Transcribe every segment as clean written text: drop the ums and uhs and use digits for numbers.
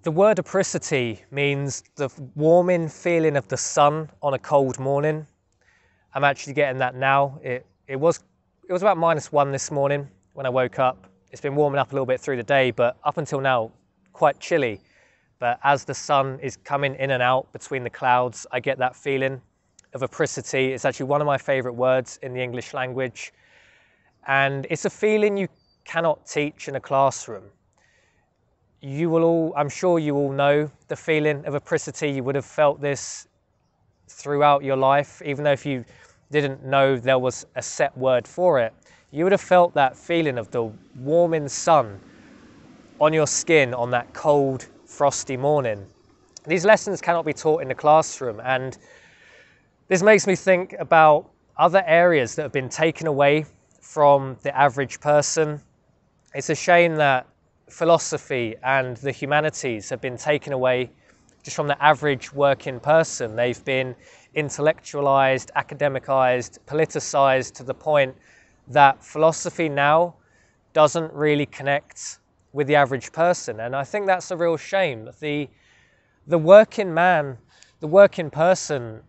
The word apricity means the warming feeling of the sun on a cold morning. I'm actually getting that now. It was about -1 this morning when I woke up. It's been warming up a little bit through the day, but up until now, quite chilly. But as the sun is coming in and out between the clouds, I get that feeling of apricity. It's actually one of my favorite words in the English language. And it's a feeling you cannot teach in a classroom. I'm sure you all know the feeling of apricity. You would have felt this throughout your life, even though if you didn't know there was a set word for it, you would have felt that feeling of the warming sun on your skin on that cold, frosty morning. These lessons cannot be taught in the classroom, and this makes me think about other areas that have been taken away from the average person. It's a shame that philosophy and the humanities have been taken away just from the average working person. They've been intellectualized, academicized, politicized to the point that philosophy now doesn't really connect with the average person. And I think that's a real shame. The working man, the working person,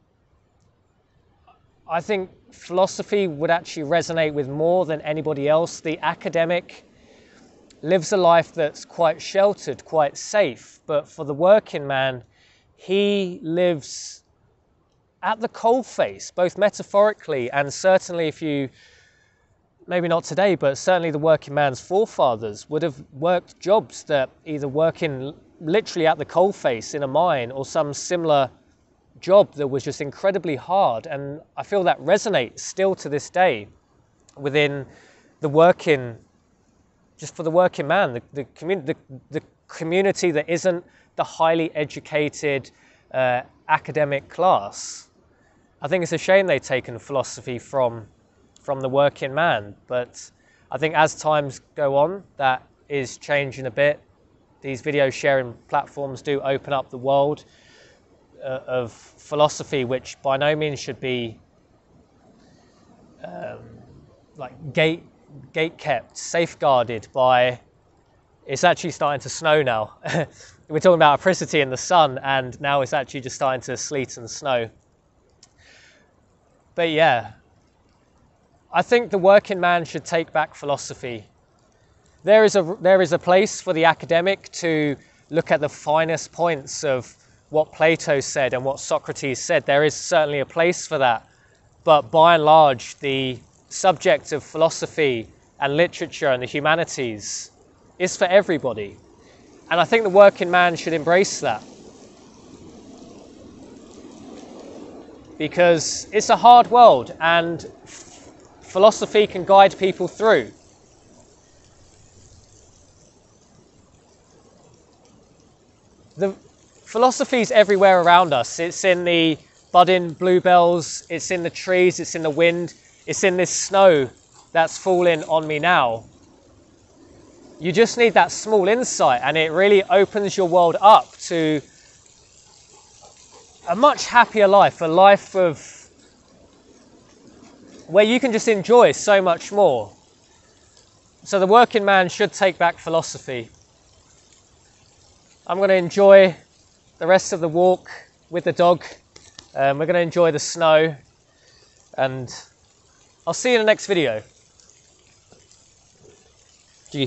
I think philosophy would actually resonate with more than anybody else. The academic lives a life that's quite sheltered, quite safe. But for the working man, he lives at the coalface, both metaphorically and certainly if you, maybe not today, but certainly the working man's forefathers would have worked jobs that either working literally at the coalface in a mine or some similar job that was just incredibly hard. And I feel that resonates still to this day within the working, just for the working man, the community that isn't the highly educated academic class. I think it's a shame they've taken philosophy from the working man, but I think as times go on, that is changing a bit. These video sharing platforms do open up the world of philosophy, which by no means should be like gate kept, safeguarded by. It's actually starting to snow now. We're talking about apricity in the sun, and now it's actually just starting to sleet and snow. But yeah, I think the working man should take back philosophy. There is a place for the academic to look at the finest points of what Plato said and what Socrates said. There is certainly a place for that. But by and large, the subject of philosophy and literature and the humanities is for everybody. And I think the working man should embrace that. Because it's a hard world and philosophy can guide people through. The philosophy is everywhere around us. It's in the budding bluebells, it's in the trees, it's in the wind, it's in this snow that's falling on me now. You just need that small insight and it really opens your world up to a much happier life, a life of where you can just enjoy so much more. So the working man should take back philosophy. I'm going to enjoy the rest of the walk with the dog. We're going to enjoy the snow, and I'll see you in the next video. Gee.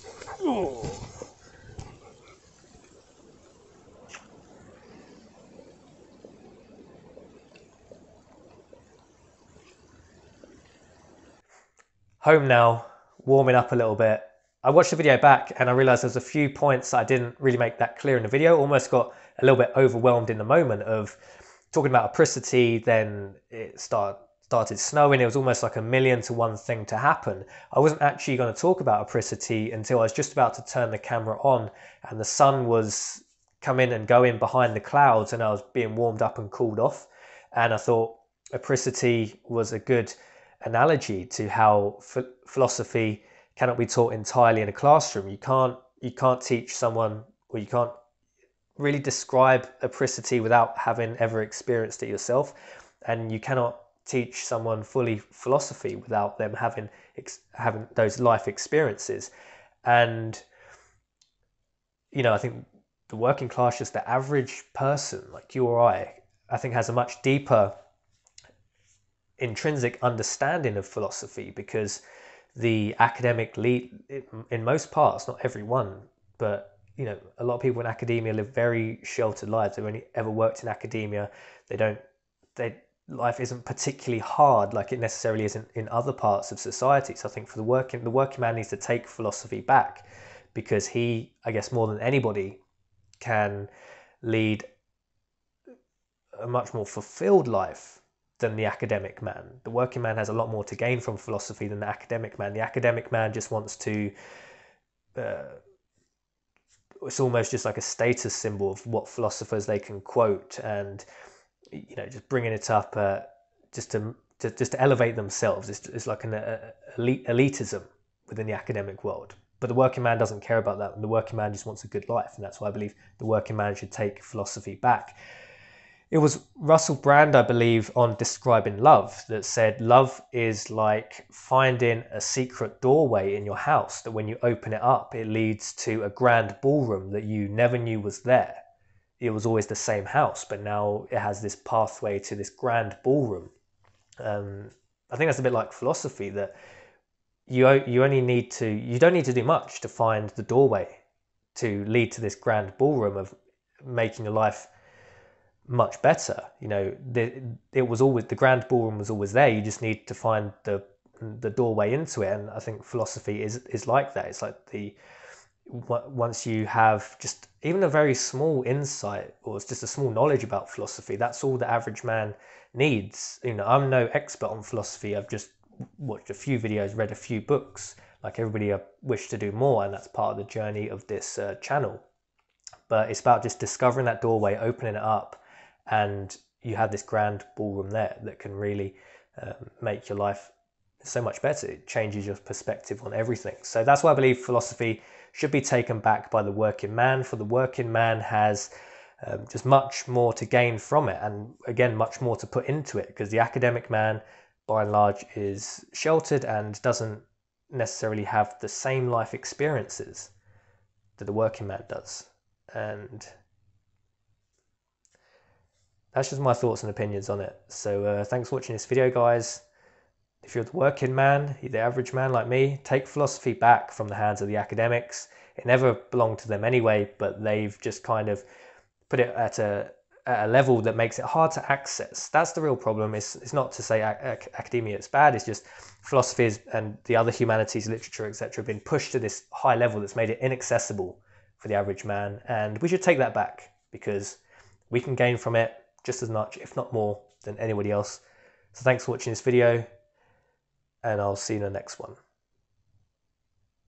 Home now, warming up a little bit. I watched the video back and I realized there's a few points that I didn't really make that clear in the video. Almost got a little bit overwhelmed in the moment of talking about apricity, then it started snowing. It was almost like 1,000,000 to 1 thing to happen. I wasn't actually going to talk about apricity until I was just about to turn the camera on and the sun was coming and going behind the clouds and I was being warmed up and cooled off. And I thought apricity was a good analogy to how philosophy cannot be taught entirely in a classroom. You can't teach someone, or you can't really describe apricity without having ever experienced it yourself, and you cannot teach someone fully philosophy without them having those life experiences. And I think the working class, just the average person like you or I think has a much deeper intrinsic understanding of philosophy, because the academic elite, in most parts, not everyone, but a lot of people in academia live very sheltered lives. They've only ever worked in academia. Life isn't particularly hard like it necessarily is in other parts of society. So I think for the working man needs to take philosophy back, because he, I guess more than anybody, can lead a much more fulfilled life than the academic man. The working man has a lot more to gain from philosophy than the academic man. The academic man just wants to, it's almost just like a status symbol of what philosophers they can quote, and just bringing it up just to elevate themselves. It's like an elitism within the academic world. But the working man doesn't care about that, and the working man just wants a good life, and that's why I believe the working man should take philosophy back. It was Russell Brand, I believe, on Describing Love that said love is like finding a secret doorway in your house that when you open it up, it leads to a grand ballroom that you never knew was there. It was always the same house, but now it has this pathway to this grand ballroom. I think that's a bit like philosophy, that you don't need to do much to find the doorway to lead to this grand ballroom of making your life much better. It was always, the grand ballroom was always there. You just need to find the doorway into it. And I think philosophy is like that. It's like once you have just even a very small insight, or it's just a small knowledge about philosophy, that's all the average man needs. I'm no expert on philosophy. I've just watched a few videos, read a few books. Like everybody, I wish to do more, and that's part of the journey of this channel. But it's about just discovering that doorway, opening it up, and you have this grand ballroom there that can really make your life so much better. It changes your perspective on everything. So that's why I believe philosophy should be taken back by the working man, for the working man has just much more to gain from it, and again much more to put into it, because the academic man by and large is sheltered and doesn't necessarily have the same life experiences that the working man does. And that's just my thoughts and opinions on it. So thanks for watching this video, guys. If you're the working man, you're the average man like me, take philosophy back from the hands of the academics. It never belonged to them anyway, but they've just kind of put it at a level that makes it hard to access. That's the real problem. It's not to say academia is bad, it's just philosophy and the other humanities, literature, etc. have been pushed to this high level that's made it inaccessible for the average man. And we should take that back, because we can gain from it just as much, if not more, than anybody else. So thanks for watching this video, and I'll see you in the next one.